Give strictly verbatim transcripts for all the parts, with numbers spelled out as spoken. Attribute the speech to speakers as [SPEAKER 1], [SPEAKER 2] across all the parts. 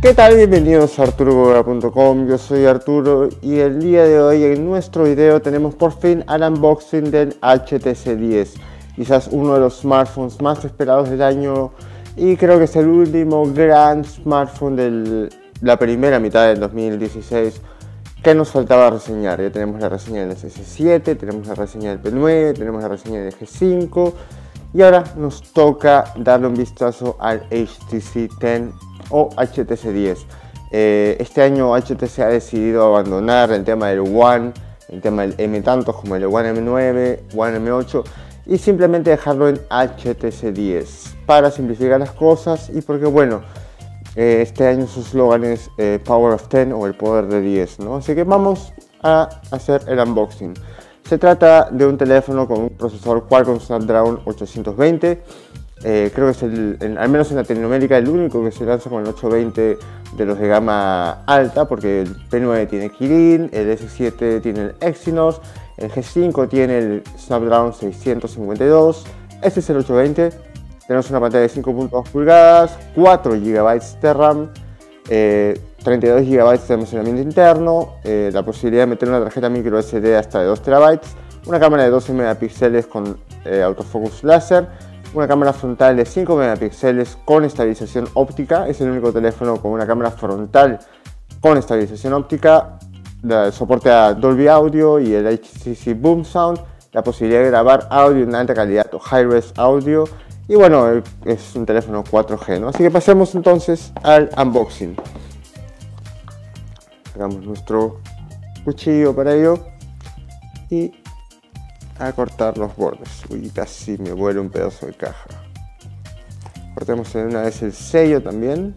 [SPEAKER 1] ¿Qué tal? Bienvenidos a arturo bogara punto com, yo soy Arturo y el día de hoy en nuestro video tenemos por fin al unboxing del H T C diez, quizás uno de los smartphones más esperados del año y creo que es el último gran smartphone de la primera mitad del dos mil dieciséis que nos faltaba reseñar. Ya tenemos la reseña del S siete, tenemos la reseña del P nueve, tenemos la reseña del G cinco y ahora nos toca darle un vistazo al H T C diez o H T C diez. Eh, este año H T C ha decidido abandonar el tema del One, el tema del M tantos como el One M nueve, One M ocho y simplemente dejarlo en H T C diez para simplificar las cosas y porque bueno, eh, este año su eslogan es eh, Power of diez o el poder de diez, ¿no? Así que vamos a hacer el unboxing. Se trata de un teléfono con un procesador Qualcomm Snapdragon ochocientos veinte. Eh, creo que es el, el, al menos en Latinoamérica, el único que se lanza con el ochocientos veinte de los de gama alta, porque el P nueve tiene Kirin, el S siete tiene el Exynos, el G cinco tiene el Snapdragon seiscientos cincuenta y dos, este es el ochocientos veinte. Tenemos una pantalla de cinco punto dos pulgadas, cuatro gigabytes de RAM, eh, treinta y dos gigabytes de almacenamiento interno, eh, la posibilidad de meter una tarjeta micro S D hasta de dos terabytes, una cámara de doce megapíxeles con eh, autofocus láser, una cámara frontal de cinco megapíxeles con estabilización óptica. Es el único teléfono con una cámara frontal con estabilización óptica, el soporte a Dolby Audio y el H T C Boom Sound, la posibilidad de grabar audio en alta calidad o Hi-Res Audio y bueno, es un teléfono cuatro G, ¿no? Así que pasemos entonces al unboxing. Sacamos nuestro cuchillo para ello y a cortar los bordes. Uy, casi me vuela un pedazo de caja. Cortemos de una vez el sello también.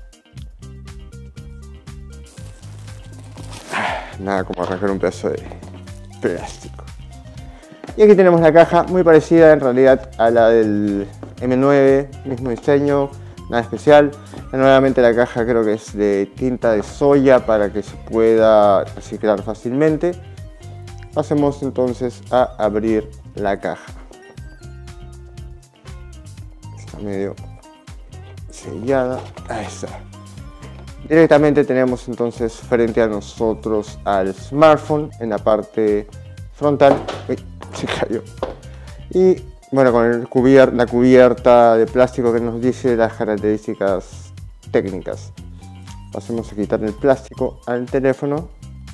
[SPEAKER 1] Nada como arrancar un pedazo de plástico. Y aquí tenemos la caja, muy parecida en realidad a la del M nueve, mismo diseño, nada especial. Nuevamente la caja creo que es de tinta de soya para que se pueda reciclar fácilmente. Pasemos entonces a abrir la caja. Está medio sellada. Ahí está. Directamente tenemos entonces frente a nosotros al smartphone en la parte frontal. Uy, se cayó. Y bueno, con el cubier la cubierta de plástico que nos dice las características técnicas. Pasemos a quitar el plástico al teléfono.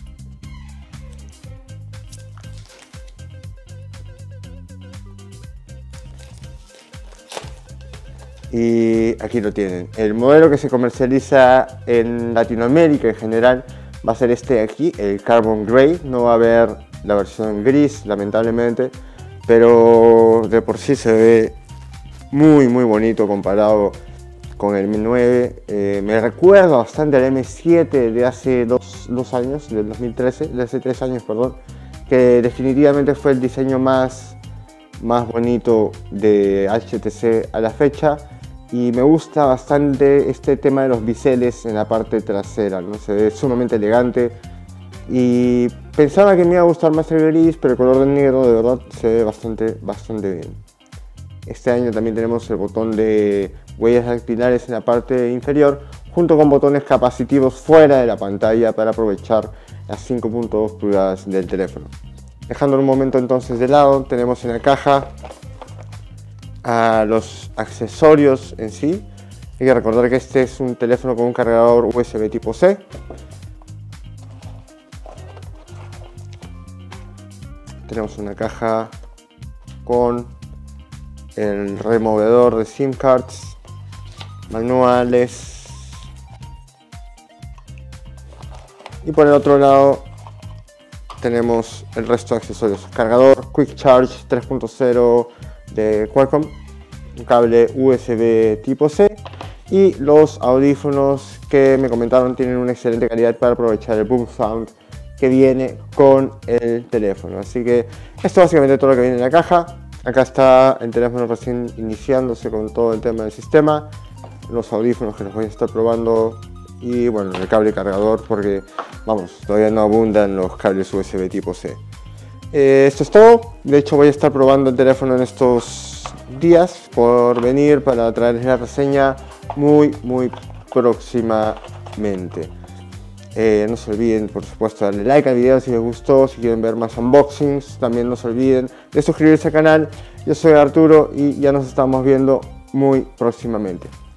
[SPEAKER 1] Y aquí lo tienen. El modelo que se comercializa en Latinoamérica en general va a ser este de aquí, el Carbon Grey. No va a haber la versión gris, lamentablemente, pero de por sí se ve muy muy bonito comparado con el M nueve. Eh, me recuerda bastante al M siete de hace dos, dos años, del dos mil trece, de hace tres años, perdón, que definitivamente fue el diseño más, más bonito de H T C a la fecha. Y me gusta bastante este tema de los biseles en la parte trasera, ¿no? Se ve sumamente elegante. Y pensaba que me iba a gustar más el gris, pero el color del negro de verdad se ve bastante, bastante bien. Este año también tenemos el botón de huellas dactilares en la parte inferior, junto con botones capacitivos fuera de la pantalla para aprovechar las cinco punto dos pulgadas del teléfono. Dejando un momento entonces de lado, tenemos en la caja a los accesorios en sí. Hay que recordar que este es un teléfono con un cargador U S B tipo C. Tenemos una caja con el removedor de SIM cards, manuales y por el otro lado tenemos el resto de accesorios: cargador Quick Charge tres punto cero de Qualcomm, un cable U S B tipo C y los audífonos que me comentaron tienen una excelente calidad para aprovechar el Boom Sound que viene con el teléfono. Así que esto básicamente todo lo que viene en la caja. Acá está el teléfono recién iniciándose con todo el tema del sistema, los audífonos que los voy a estar probando y bueno, el cable cargador porque vamos, todavía no abundan los cables U S B tipo C. Eh, esto es todo. De hecho voy a estar probando el teléfono en estos días por venir para traerles la reseña muy muy próximamente. próximamente. Eh, no se olviden, por supuesto, darle like al video si les gustó, si quieren ver más unboxings, también no se olviden de suscribirse al canal. Yo soy Arturo y ya nos estamos viendo muy próximamente.